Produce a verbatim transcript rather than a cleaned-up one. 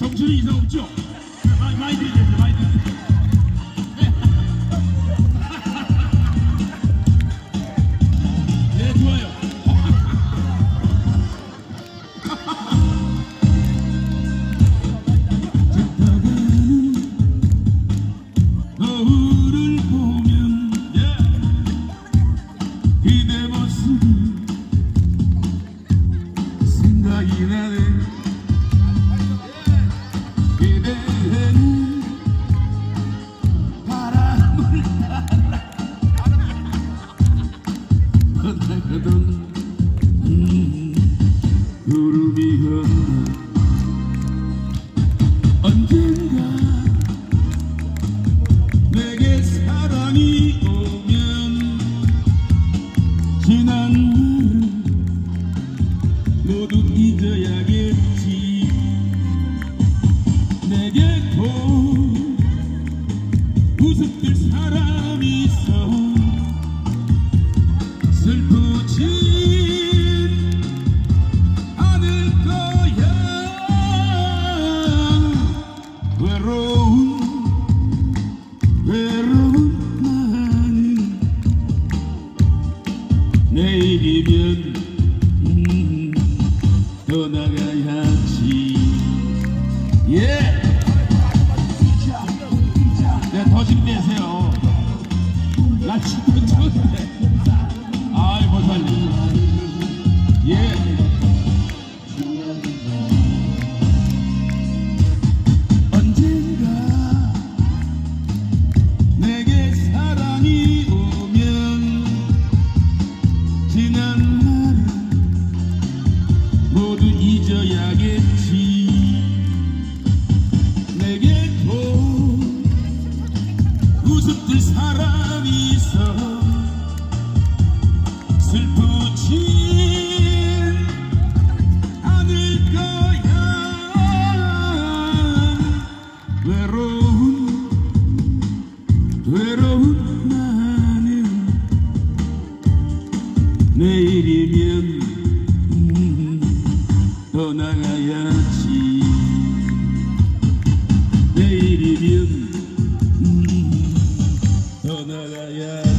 정신이 이상 없죠? 많이, 많이 들리죠, 많이 들리죠. 네, 좋아요. 거울을 보면 그대 모습이 생각이 나네. 그대는 바람을 따라 걷다가던 음, 구름이 건너 언젠가 내게 사랑이 오면 지난 일은 모두 잊어야겠지. 내게도 웃을 사람이 있어 슬프진 않을 거야. 외로운 외로운 나는 내일이면 음, 떠나가야지. 예! 네, 더 힘내세요. 나 지금 좋은데. 아이, 못살리. 예. 언젠가 내게 사랑이 오면 지난 날은 모두 잊어야겠지. 내게도 웃을 사람이 있어 슬프진 않을 거야. 외로운 외로운 나는 내일이면 음, 떠나가야지. 내일이면 음, 떠나가야지.